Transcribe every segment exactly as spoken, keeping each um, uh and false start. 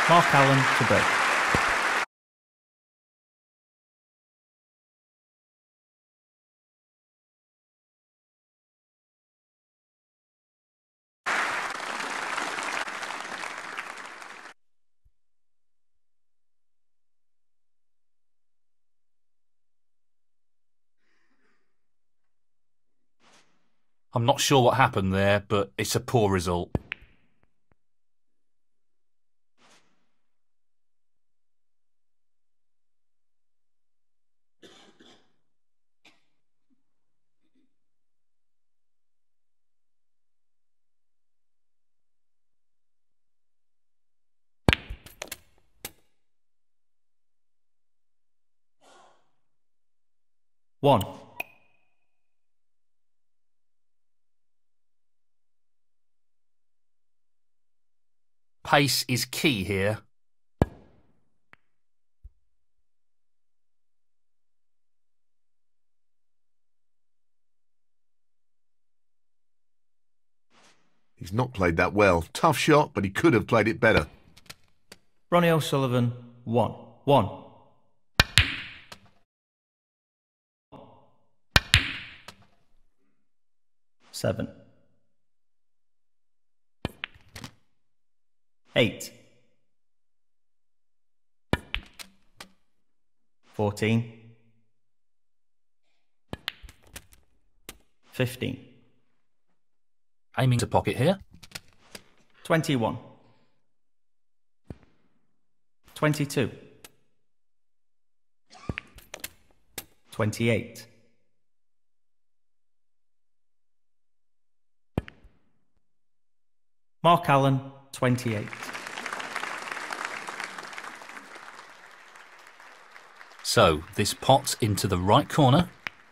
Mark Allen to break. I'm not sure what happened there, but it's a poor result. One. Pace is key here. He's not played that well. Tough shot, but he could have played it better. Ronnie O'Sullivan, one. One. Seven. Eight. Fourteen. Fifteen. Aiming to pocket here. Twenty-one. Twenty-two. Twenty-eight. Mark Allen, twenty-eight. So, this pot into the right corner.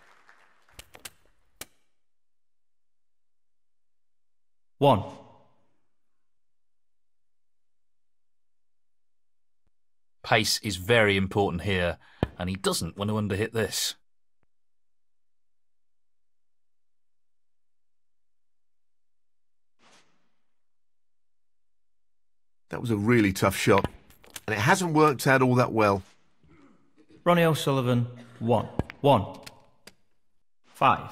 One. Pace is very important here, and he doesn't want to underhit this. That was a really tough shot, and it hasn't worked out all that well. Ronnie O'Sullivan, one. One. Five.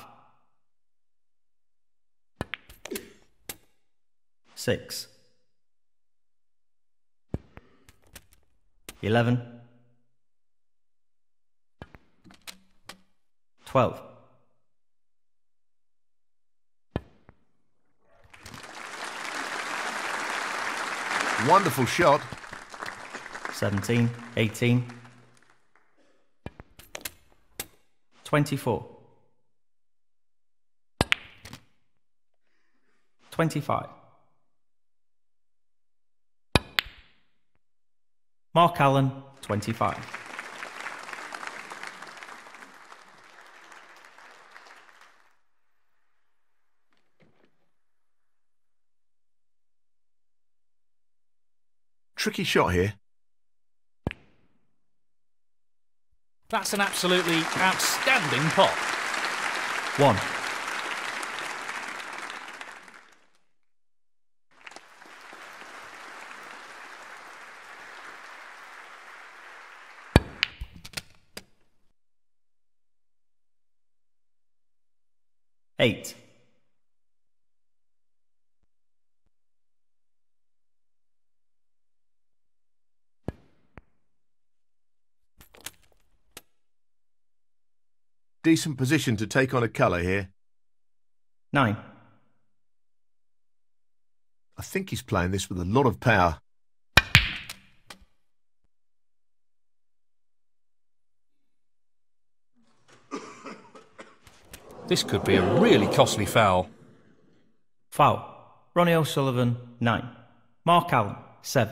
Six. Eleven. Twelve. Wonderful shot. Seventeen. Eighteen. Twenty-four. Twenty-five. Mark Allen, twenty-five. Tricky shot here. That's an absolutely outstanding pot. One. Eight. Decent position to take on a colour here. Nine. I think he's playing this with a lot of power. This could be a really costly foul. Foul. Ronnie O'Sullivan, nine. Mark Allen, seven.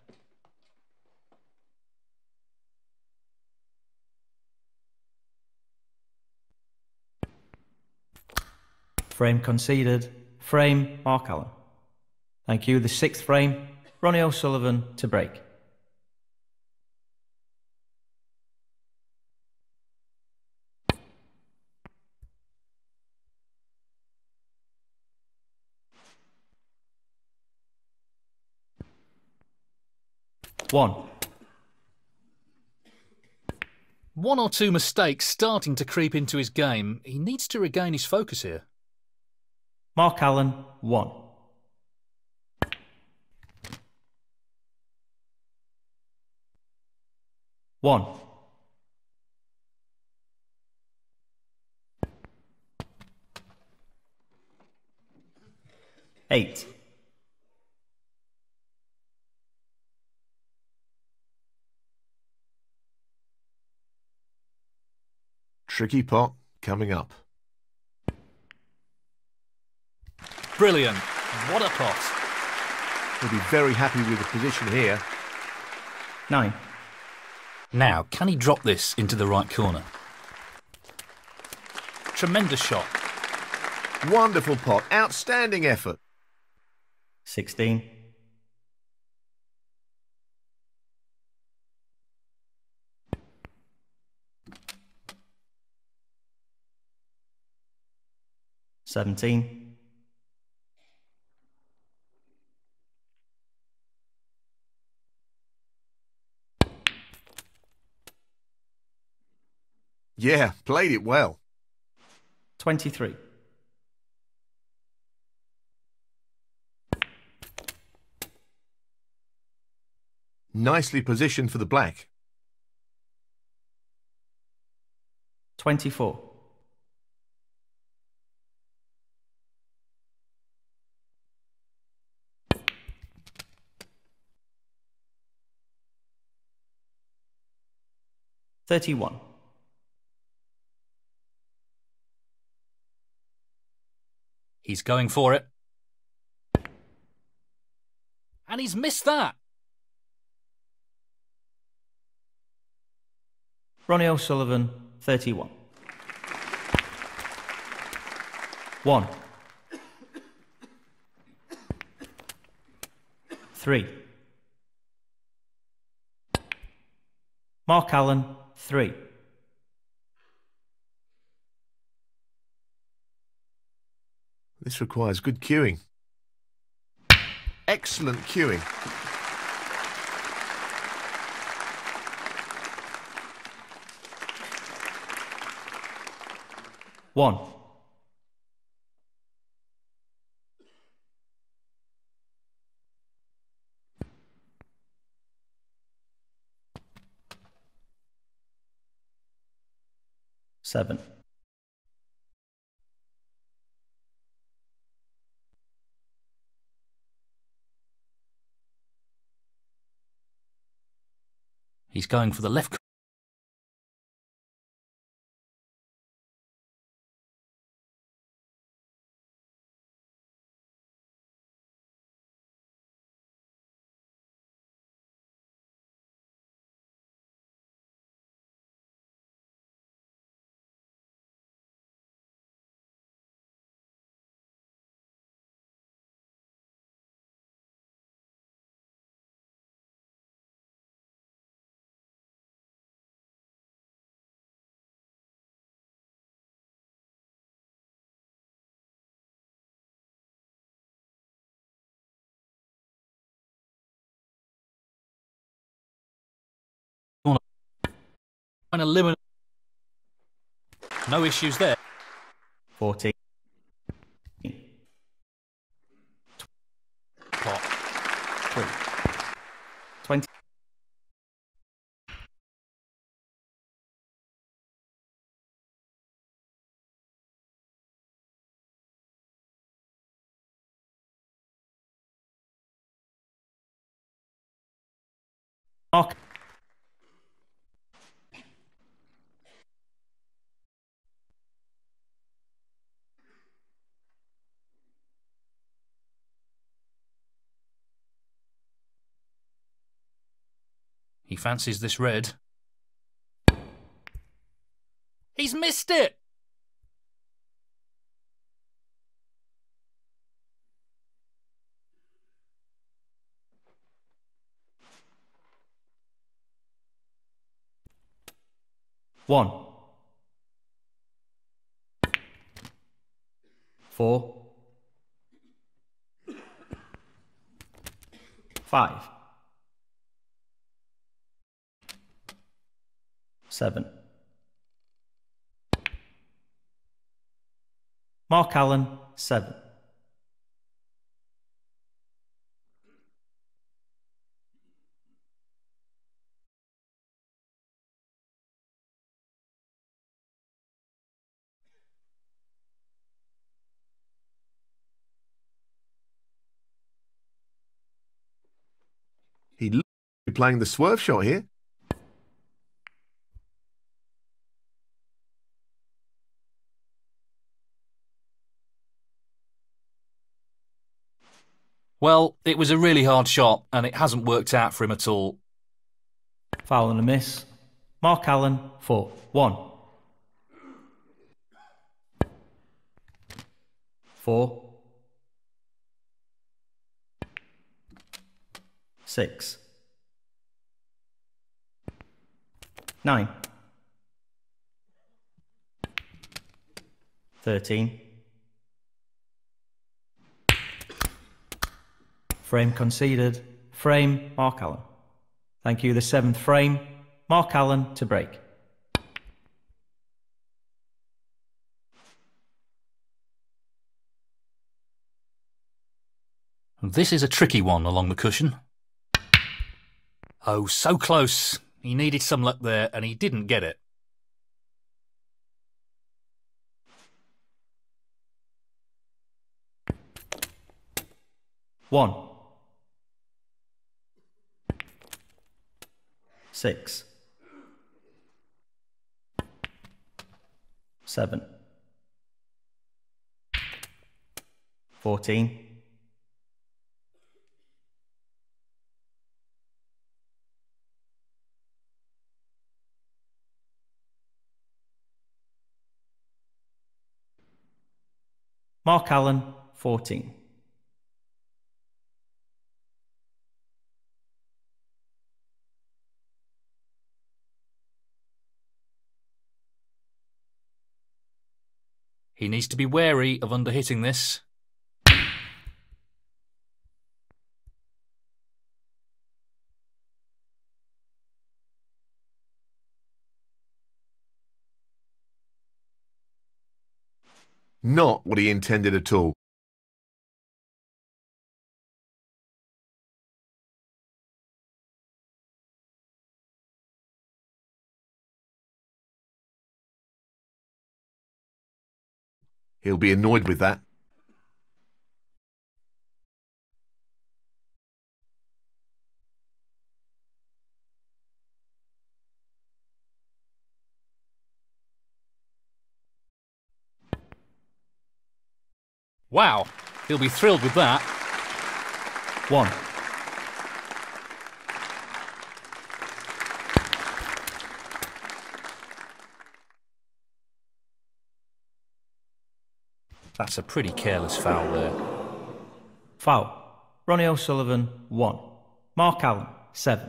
Frame conceded. Frame, Mark Allen. Thank you. The sixth frame, Ronnie O'Sullivan to break. One. One or two mistakes starting to creep into his game. He needs to regain his focus here. Mark Allen, one. One. Eight. Tricky pot coming up. Brilliant. What a pot. He'll be very happy with the position here. Nine. Now, can he drop this into the right corner? Tremendous shot. Wonderful pot. Outstanding effort. Sixteen. Seventeen. Yeah, played it well. Twenty-three. Nicely positioned for the black. Twenty-four. Thirty-one. He's going for it. And he's missed that. Ronnie O'Sullivan, thirty-one. One. Three. Mark Allen, three. This requires good cueing. Excellent cueing. One. Seven. He's going for the left. Trying to limit. No issues there. Fourteen. Pot. Three. Twenty. Mark. He fancies this red. He's missed it! One. Four. Five. seven. Mark Allen, seven. He looks to be playing the swerve shot here. Well, it was a really hard shot, and it hasn't worked out for him at all. Foul and a miss. Mark Allen, four. one. four. six. nine. thirteen. Frame conceded. Frame, Mark Allen. Thank you, the seventh frame. Mark Allen to break. This is a tricky one along the cushion. Oh, so close. He needed some luck there, and he didn't get it. one. six. seven. fourteen. Mark Allen, fourteen. He needs to be wary of underhitting this. Not what he intended at all. He'll be annoyed with that. Wow, he'll be thrilled with that. one. That's a pretty careless foul there. Foul. Ronnie O'Sullivan, one. Mark Allen, seven.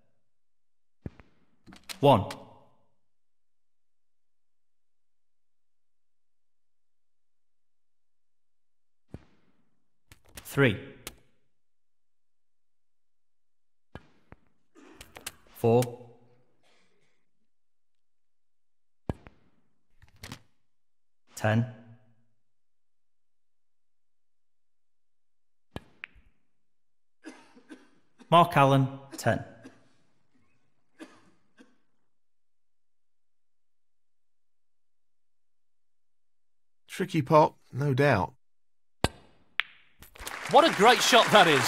one. three. four. ten. Mark Allen, ten. Tricky pot, no doubt. What a great shot that is.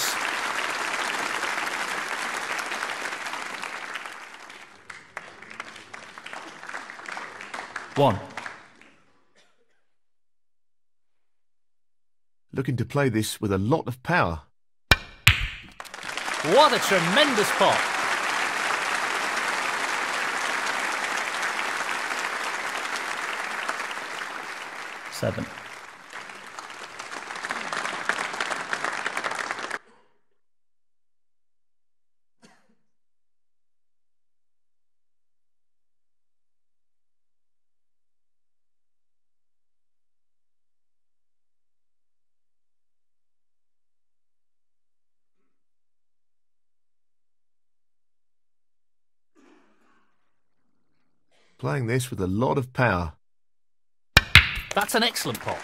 one. Looking to play this with a lot of power. What a tremendous pot. seven. playing this with a lot of power. That's an excellent pot.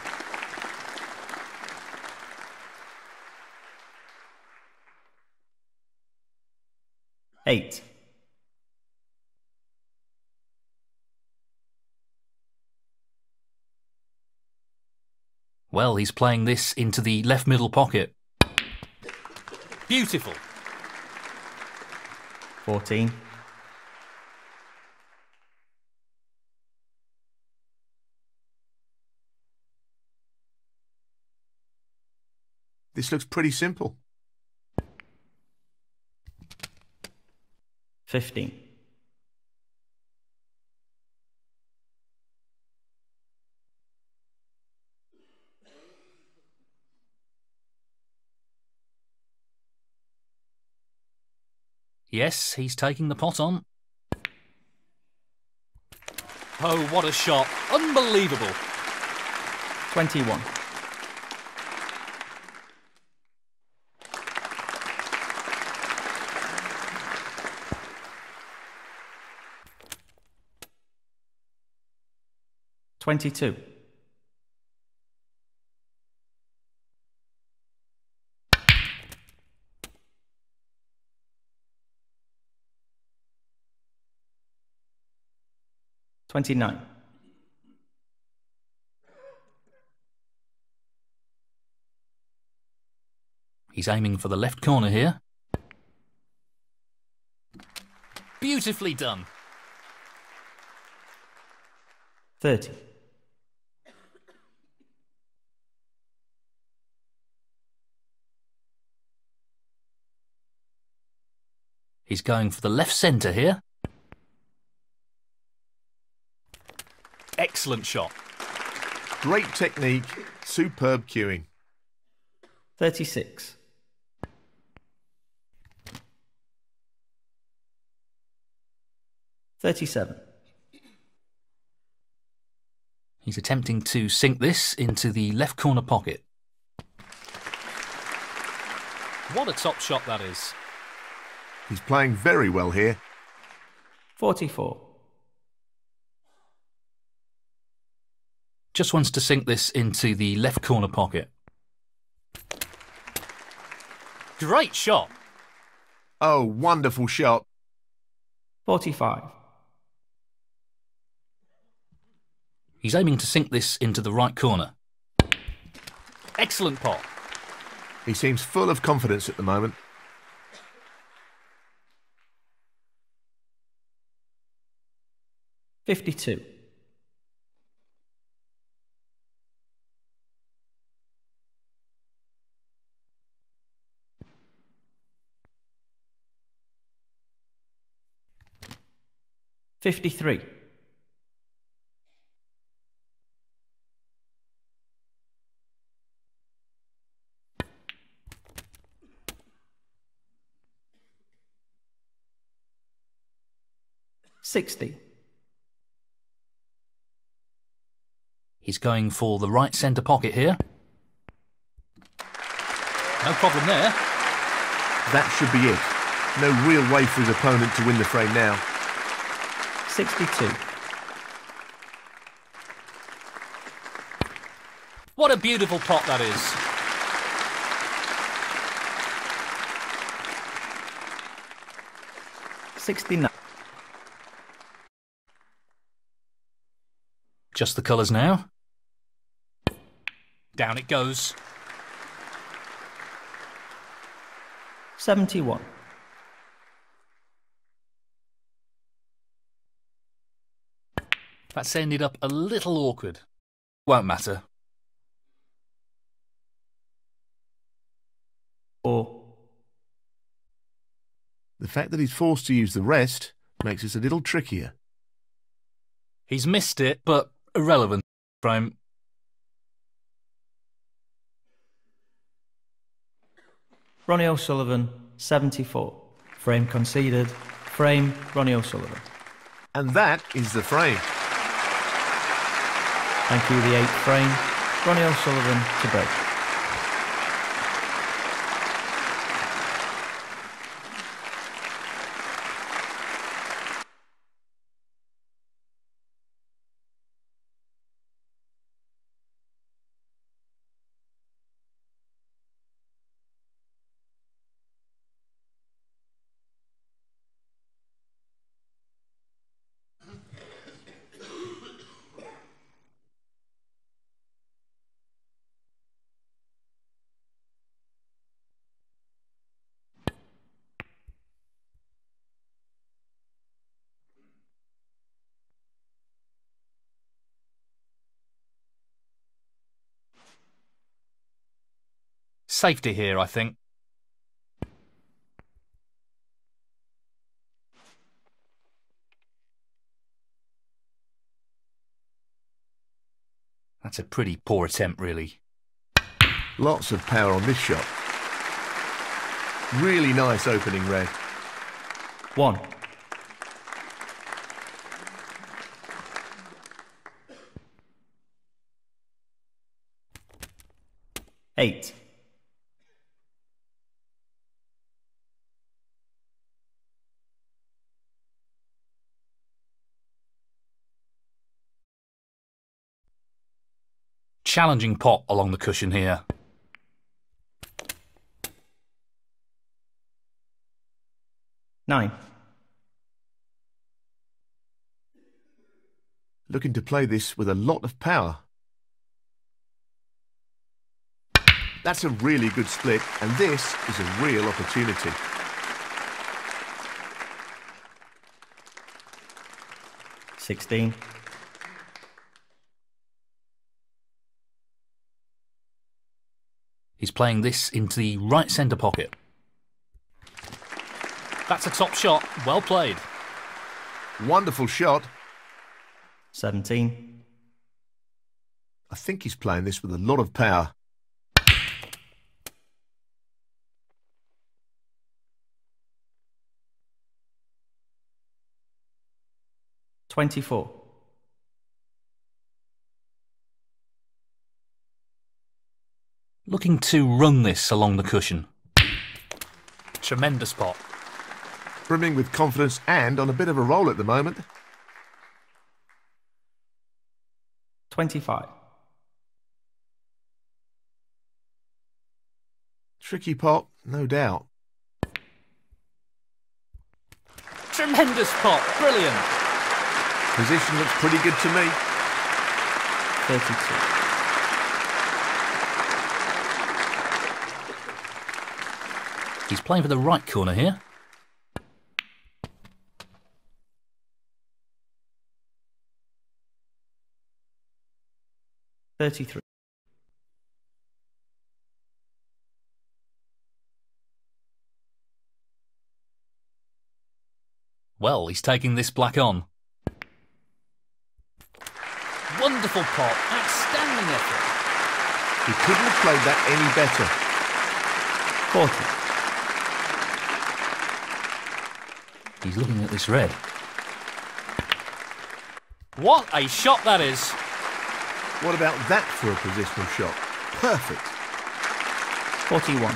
Eight. Well, he's playing this into the left middle pocket. Beautiful. Fourteen. This looks pretty simple. Fifteen. Yes, he's taking the pot on. Oh, what a shot. Unbelievable. Twenty-one. Twenty-two. Twenty-nine. He's aiming for the left corner here. Beautifully done. Thirty. He's going for the left centre here. Excellent shot. Great technique, superb cueing. Thirty-six. Thirty-seven. He's attempting to sink this into the left corner pocket. What a top shot that is. He's playing very well here. Forty-four. Just wants to sink this into the left corner pocket. Great shot. Oh, wonderful shot. Forty-five. He's aiming to sink this into the right corner. Excellent pot. He seems full of confidence at the moment. Fifty-two. Fifty-three. Sixty. He's going for the right centre pocket here. No problem there. That should be it. No real way for his opponent to win the frame now. Sixty-two. What a beautiful pot that is. Sixty-nine. Just the colours now. Down it goes. Seventy-one. That's ended up a little awkward. Won't matter. Four. The fact that he's forced to use the rest makes this a little trickier. He's missed it, but irrelevant. Frame. Ronnie O'Sullivan, seventy-four. Frame conceded. Frame, Ronnie O'Sullivan. And that is the frame. Thank you, the eighth frame. Ronnie O'Sullivan to break. Safety here, I think. That's a pretty poor attempt, really. Lots of power on this shot. Really nice opening red. One. Eight. Challenging pot along the cushion here. Nine. Looking to play this with a lot of power. That's a really good split, and this is a real opportunity. Sixteen. He's playing this into the right centre pocket. That's a top shot. Well played. Wonderful shot. Seventeen. I think he's playing this with a lot of power. Twenty-four. Looking to run this along the cushion. Tremendous pot. Brimming with confidence and on a bit of a roll at the moment. Twenty-five. Tricky pot, no doubt. Tremendous pot. Brilliant. Position looks pretty good to me. Thirty-two. He's playing for the right corner here. Thirty-three. Well, he's taking this black on. Wonderful pot. Outstanding effort. He couldn't have played that any better. Forty. He's looking at this red. What a shot that is. What about that for a positional shot? Perfect. Forty-one.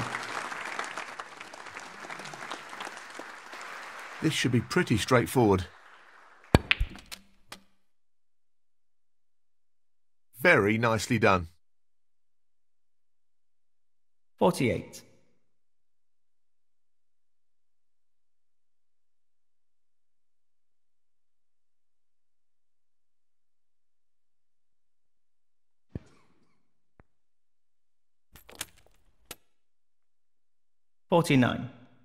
This should be pretty straightforward. Very nicely done. Forty-eight. Forty-nine.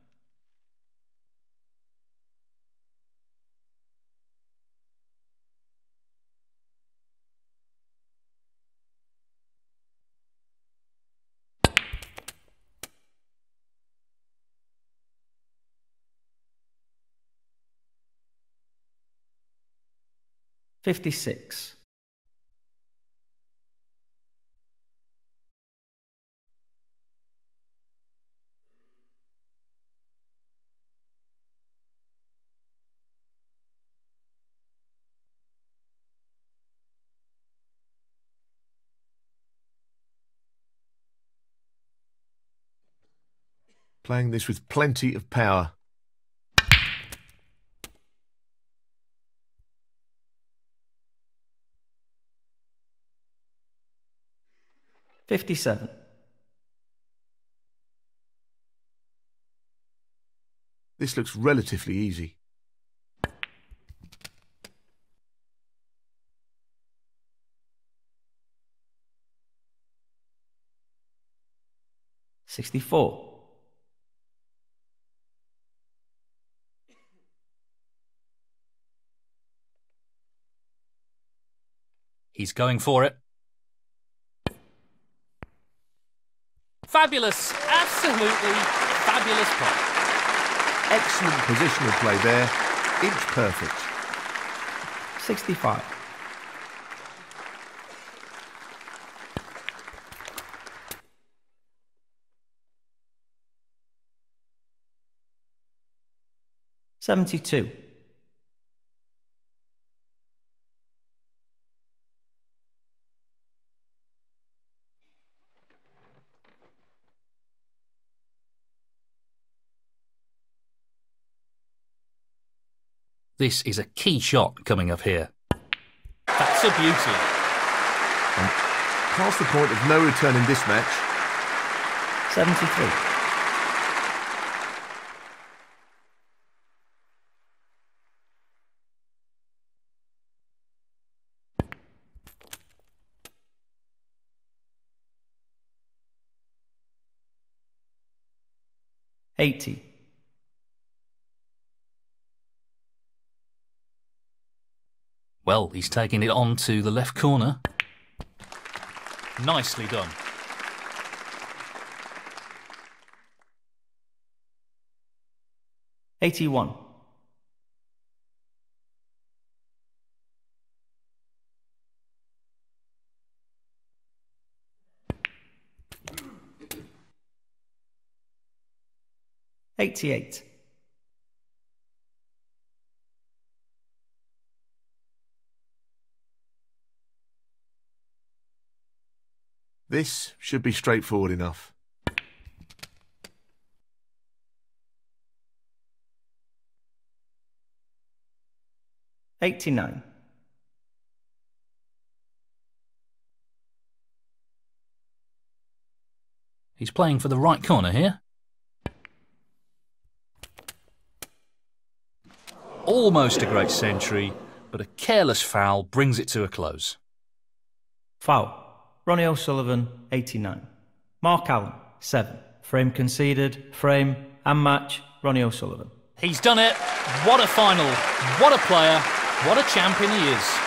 Fifty-six. Playing this with plenty of power. Fifty-seven. This looks relatively easy. Sixty-four. He's going for it. Fabulous, absolutely fabulous pot. Excellent positional play there. Inch perfect. sixty-five. seventy-two. This is a key shot coming up here. That's a beauty. And past the point of no return in this match. seventy-three. eighty. Well, he's taking it on to the left corner. Nicely done. eighty-one. eighty-eight. This should be straightforward enough. eighty-nine. He's playing for the right corner here. Almost a great century, but a careless foul brings it to a close. Foul. Ronnie O'Sullivan, eighty-nine. Mark Allen, seven. Frame conceded, frame and match, Ronnie O'Sullivan. He's done it. What a final. What a player. What a champion he is.